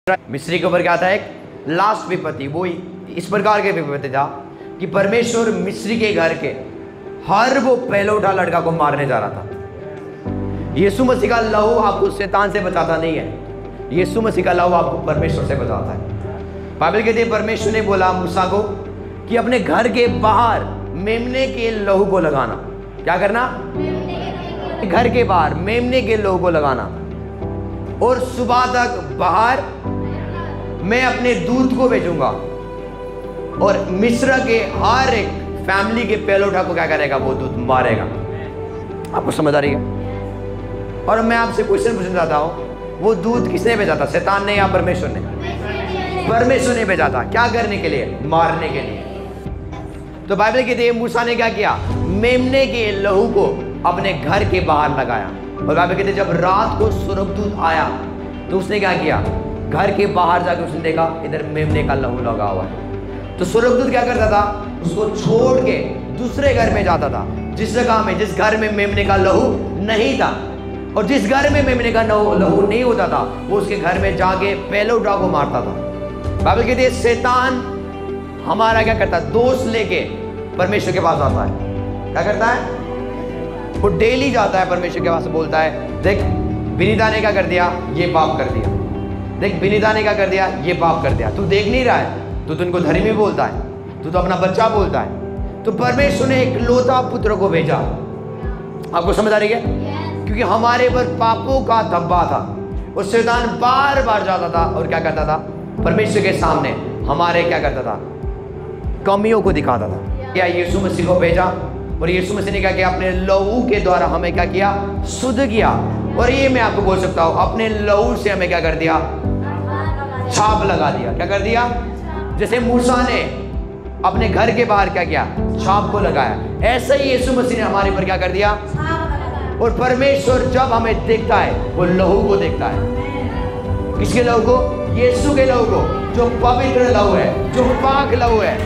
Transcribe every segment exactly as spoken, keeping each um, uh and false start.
मिस्री के ऊपर क्या था? एक लास्ट विपत्ति। वो इस प्रकार के विपत्ति था कि परमेश्वर मिस्री के घर के हर वो पहले उठा लड़का को मारने जा रहा था। यीशु मसीह का लहू आपको शैतान से बचाता नहीं है, यीशु मसीह का लहू आपको परमेश्वर से बचाता है। बाइबल कहती है परमेश्वर ने बोला मूसा को कि अपने घर के बाहर मेमने के लहू को लगाना। क्या करना? घर के बाहर मेमने के लहू को लगाना, और सुबह तक बाहर मैं अपने दूत को भेजूंगा और मिस्र के हर एक फैमिली के पहलोठा को क्या करेगा? वो दूत मारेगा। आपको समझ आ रही है? और मैं आपसे क्वेश्चन पूछना चाहता हूं, वो दूत किसने भेजा था? शैतान ने या परमेश्वर ने? परमेश्वर ने भेजा था। क्या करने के लिए? मारने के लिए। तो बाइबल कहती है मूसा ने क्या किया? मेमने के लहू को अपने घर के बाहर लगाया। और बाइबल कहती है जब रात को स्वर्गदूत आया तो उसने क्या किया? घर के बाहर जाकर उसने देखा इधर मेमने का लहू लगा हुआ है। तो स्वर्गदूत क्या करता था? उसको छोड़ के दूसरे घर में जाता था, जिस जगह में जिस घर में मेमने का लहू नहीं था। और जिस घर में मेमने का लहू नहीं होता था वो उसके घर में जाके पहलोठा को मारता था। बाइबल कहती है शैतान हमारा क्या करता है? दोष लेके परमेश्वर के पास आता है। क्या करता है? वो डेली जाता है परमेश्वर के पास, बोलता है देख विनीता ने क्या कर दिया? ये पाप कर दिया। देख विनीता ने क्या कर दिया? ये पाप कर दिया। तू देख नहीं रहा है? तू तो उनको धर्मी बोलता है, तू तो अपना बच्चा बोलता है। तो परमेश्वर ने एक लौता पुत्र को भेजा। आपको समझ आ रही है? क्योंकि हमारे पर पापों का धब्बा था और शैतान बार बार जाता था और क्या करता था? परमेश्वर के सामने हमारे क्या करता था? कमियों को दिखाता था। क्या यीशु मसीह को भेजा और यीशु मसीह ने क्या किया? अपने लहू के द्वारा हमें क्या किया? शुद्ध किया। और ये मैं आपको बोल सकता हूं अपने लहू से हमें क्या कर दिया? छाप लगा दिया। क्या कर दिया? जैसे मूसा ने अपने घर के बाहर क्या किया? छाप को लगाया, ऐसे ही यीशु मसीह ने हमारे पर क्या कर दिया? और परमेश्वर जब हमें देखता है वो लहू को देखता है। किसके लहू को? यीशु के लहू को, जो पवित्र लहू है, जो पाक लहू है।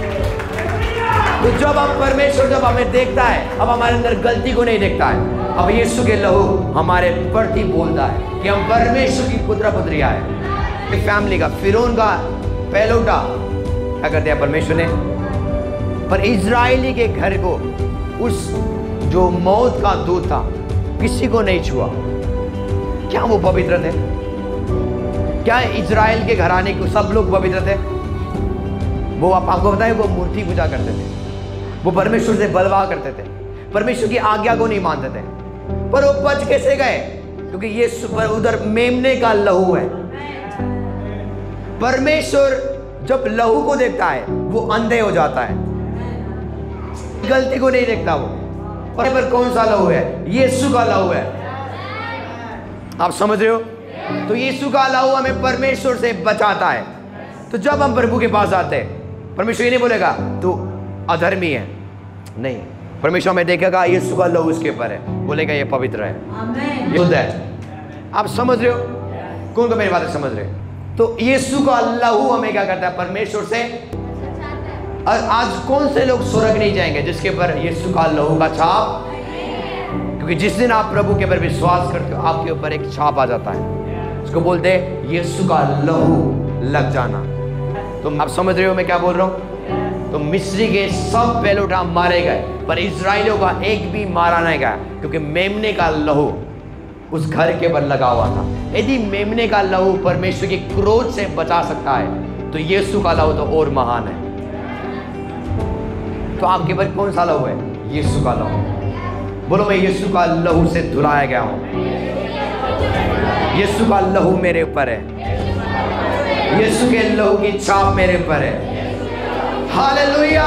तो जब हम परमेश्वर जब हमें देखता है, अब हमारे अंदर गलती को नहीं देखता है, अब यीशु के लहू हमारे प्रति बोलता है कि हम परमेश्वर की पुत्र पुत्रियां हैं। फैमिली का फिरौन का पहलोठा क्या कर दिया परमेश्वर ने? पर इजरायली के घर को उस जो मौत का दूत था किसी को नहीं छुआ। क्या वो पवित्र थे? क्या इजराइल के घराने को सब लोग पवित्र थे? वो आप आपको बताएं वो मूर्ति पूजा करते थे, वो परमेश्वर से बलवा करते थे, परमेश्वर की आज्ञा को नहीं मानते थे। पर वो बच कैसे गए? क्योंकि ये उधर मेमने का लहू है। परमेश्वर जब लहू को देखता है वो अंधे हो जाता है, गलती को नहीं देखता वो। पर कौन सा लहू है? यीशु का लहू है। आप समझ रहे हो? तो यीशु का लहू हमें परमेश्वर से बचाता है। तो जब हम प्रभु के पास आते हैं परमेश्वर ये नहीं बोलेगा तू अधर्मी है, नहीं। परमेश्वर हमें देखेगा यीशु का लहू उसके ऊपर है, बोलेगा ये पवित्र है, शुद्ध है। आप समझ रहे हो? कौन को मेरी बातें समझ रहे हो? तो यीशु का लहू हमें क्या करता है? परमेश्वर से। और आज कौन से लोग स्वर्ग नहीं जाएंगे जिसके ऊपर यीशु का लहू का छाप? क्योंकि जिस दिन आप प्रभु के ऊपर विश्वास करते हो आपके ऊपर एक छाप आ जाता है, उसको बोलते हैं यीशु का लहू लग जाना। तो आप समझ रहे हो मैं क्या बोल रहा हूं? तो मिस्री के सब पहलोठा मारे गए पर इजराइलियों का एक भी मारा नहीं गया, क्योंकि मेमने का लहू उस घर के ऊपर लगा हुआ था। यदि मेमने का लहू परमेश्वर के क्रोध से बचा सकता है तो यीशु का लहू तो और महान है। तो आपके ऊपर कौन सा लहू है? यीशु का लहू। बोलो मैं यीशु का लहू से धुलाया गया हूं। यीशु का लहू मेरे ऊपर है, यीशु के लहू की छाप मेरे ऊपर है। हालेलुया।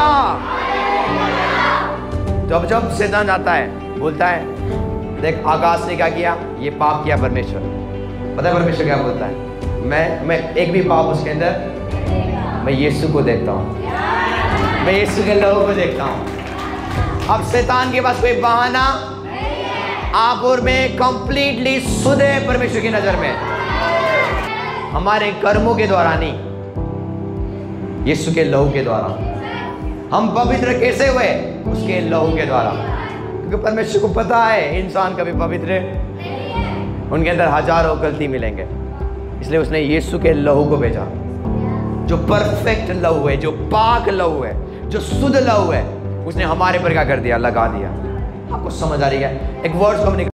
जब जब शैतान आता है बोलता है देख आकाश ने क्या किया? ये पाप किया परमेश्वर। पता है परमेश्वर क्या बोलता है? मैं मैं एक भी पाप उसके अंदर, मैं यीशु को देखता हूँ, मैं यीशु के लहू को देखता हूँ। अब शैतान के पास कोई बहाना? आप और मैं कंप्लीटली शुद्ध है परमेश्वर की नजर में, हमारे कर्मों के द्वारा नहीं, यीशु के लहू के द्वारा। हम पवित्र कैसे हुए? उसके लहू के द्वारा। क्योंकि परमेश्वर को पता है इंसान कभी पवित्र है, उनके अंदर हजारों गलती मिलेंगे, इसलिए उसने यीशु के लहू को भेजा, जो परफेक्ट लहू है, जो पाक लहू है, जो शुद्ध लहू है, उसने हमारे पर क्या कर दिया, लगा दिया। आपको समझ आ रही है? एक वर्ड्स को हमने